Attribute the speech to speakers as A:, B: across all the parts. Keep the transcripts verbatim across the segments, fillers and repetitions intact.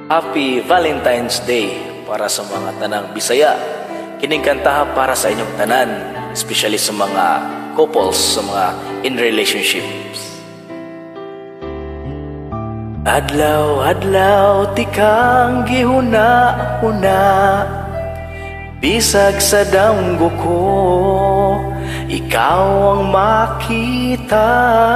A: Happy Valentine's Day para sa mga tanang Bisaya. Kining kantaha para sa inyong tanan, especially sa mga couples, sa mga in relationships. Adlaw, adlaw, tikang gihuna-huna, bisag sa danggo ko, ikaw ang makita.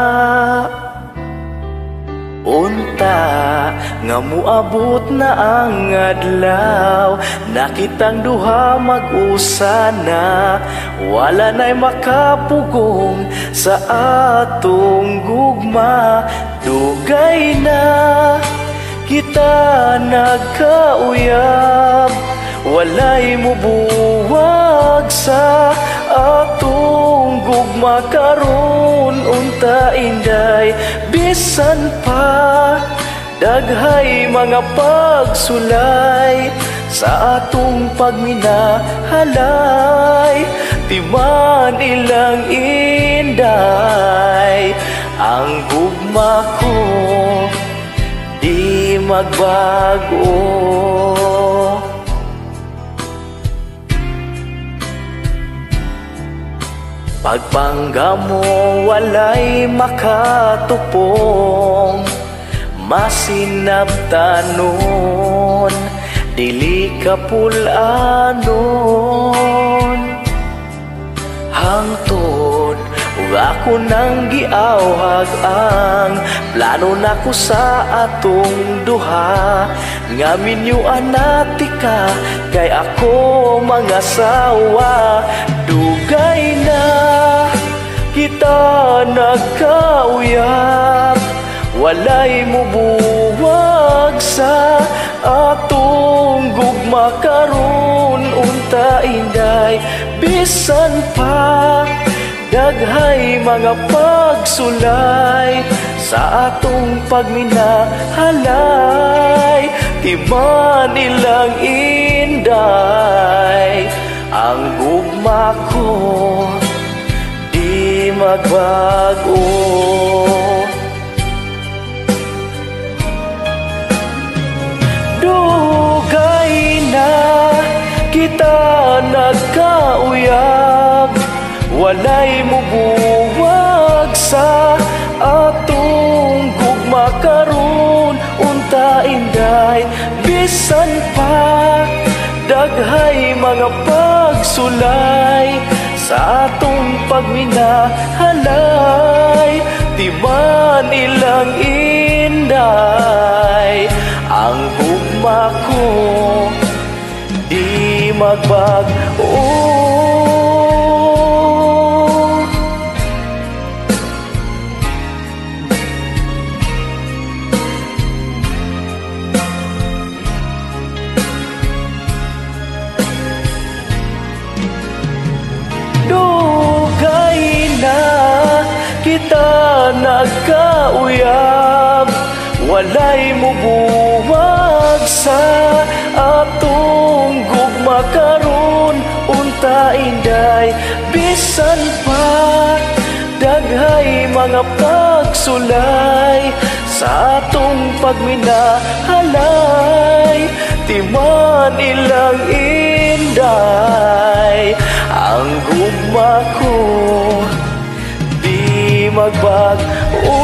A: Unta nga muabot na ang adlaw, nakitang duha mag-usana, wala na'y makapugong sa atong gugma. Dugay na kita nagkauyab, walay mubuwag sa atong gugma karon. Unta inday, bisan pa daghay mga pagsulay sa atong pagminahalay, timan ilang inday. Ang gugma ko di magbago. Pagpangga mo walay makatupong, masinabtanon, dili kapulanon. Hangtod ug ako nang giawhag ang plano nako sa atong duha, nga minyuan natika kay ako mangasawa. Dugay na kita nagkauyab, walay mubuwag sa atong gugma karon. Unta inday, bisan pa daghay mga pagsulay sa atong pagminahalay, timan ilang inday. Ang gugma ko di magbago. Dugay na kita nagkauyab, walay mubuwag sa atong gugma karon. Unta inday, bisan pa daghay mga pagsulay sa atong pagminahalay, timan ilang inday. Ang gugma ko di magbago. Kita nagkauyab, walay mubuwag sa atong gugma karon. Unta inday, bisan pa daghay mga pagsulay sa atong pagminahalay, timan ilang inday. Ang gugma ko di magbago.